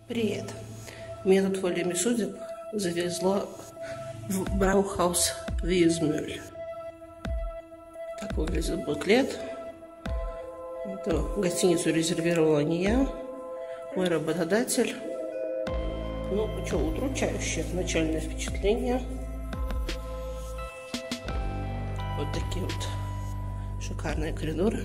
Привет. Меня тут волями судеб завезло в Браухаус Визмюль. Так выглядит буклет. Эту гостиницу резервировала не я, мой работодатель. Ну, что, удручающее начальное впечатление. Вот такие вот шикарные коридоры.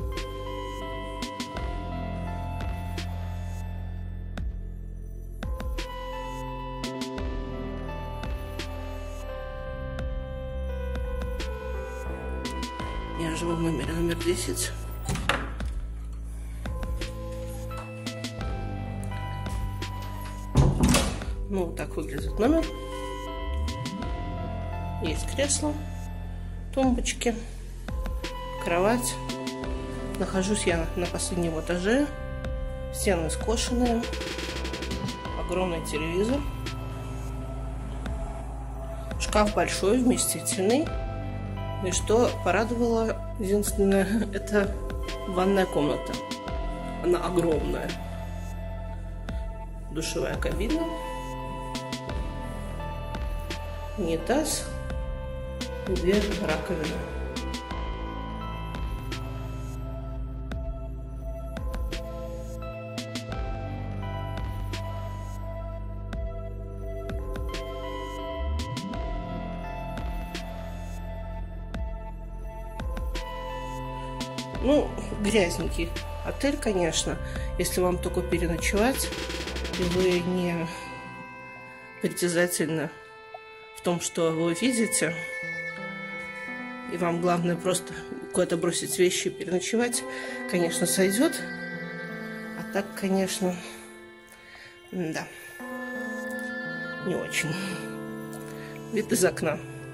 Я живу в номере номер 10. Ну, вот так выглядит номер. Есть кресло, тумбочки, кровать. Нахожусь я на последнем этаже. Стены скошенные. Огромный телевизор. Шкаф большой, вместительный. И что порадовало, единственное, это ванная комната. Она огромная. Душевая кабина. Унитаз. И две раковины. Ну, грязненький отель, конечно, если вам только переночевать, и вы не притязательны в том, что вы видите, и вам главное просто куда-то бросить вещи и переночевать, конечно, сойдет. А так, конечно, да, не очень. Вид из окна.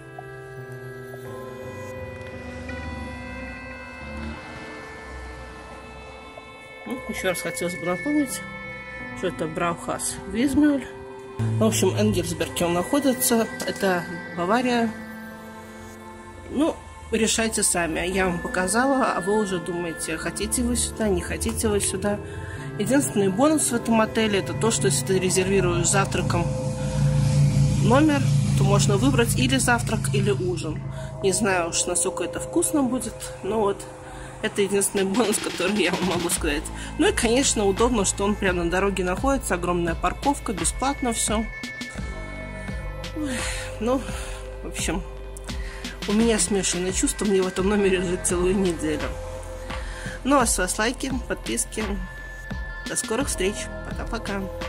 Еще раз хотелось бы напомнить, что это Браухаус Визмюль. В общем, Энгельсберге он находится. Это Бавария. Ну, решайте сами. Я вам показала, а вы уже думаете, хотите вы сюда, не хотите вы сюда. Единственный бонус в этом отеле — это то, что если ты резервируешь завтраком номер, то можно выбрать или завтрак, или ужин. Не знаю уж, насколько это вкусно будет, но вот это единственный бонус, который я вам могу сказать. Ну и, конечно, удобно, что он прямо на дороге находится. Огромная парковка, бесплатно все. Ну, в общем, у меня смешанные чувства. Мне в этом номере жить целую неделю. Ну, а с вас лайки, подписки. До скорых встреч. Пока-пока.